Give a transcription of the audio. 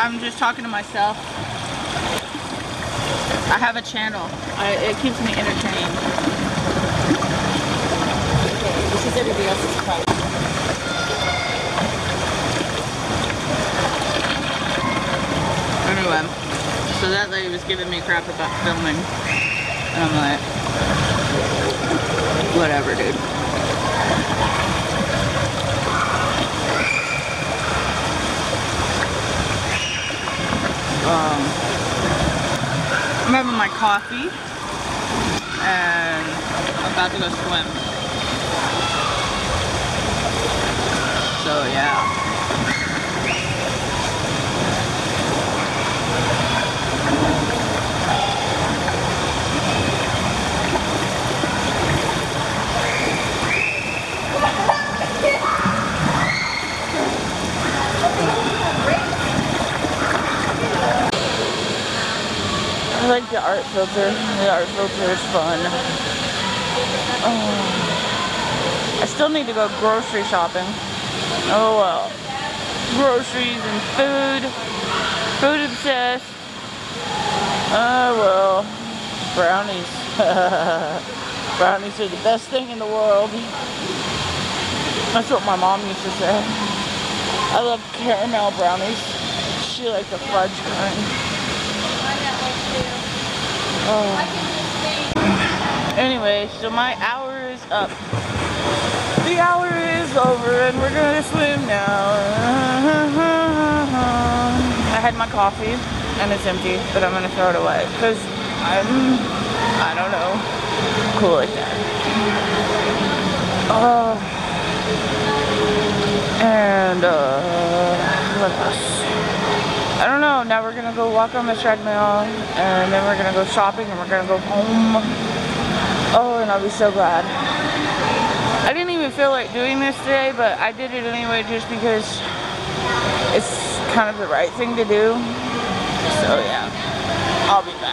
I'm just talking to myself. I have a channel. It keeps me entertained. Okay, this is everybody else's price. Anyway, so that lady was giving me crap about filming. And I'm like, whatever, dude. I'm having my coffee and I'm about to go swim. So yeah. I like the art filter. The art filter is fun. Oh. I still need to go grocery shopping. Oh well. Groceries and food. Food obsessed. Oh well. Brownies. Brownies are the best thing in the world. That's what my mom used to say. I love caramel brownies. She liked the fudge kind. Oh. Anyway, so my hour is up. The hour is over and we're gonna swim now. I had my coffee and it's empty, but I'm gonna throw it away because I don't know, cool like that. And what else? I don't know, now we're gonna go walk on the treadmill and then we're gonna go shopping and we're gonna go home. Oh, and I'll be so glad. I didn't even feel like doing this today, but I did it anyway just because it's kind of the right thing to do. So yeah, I'll be back.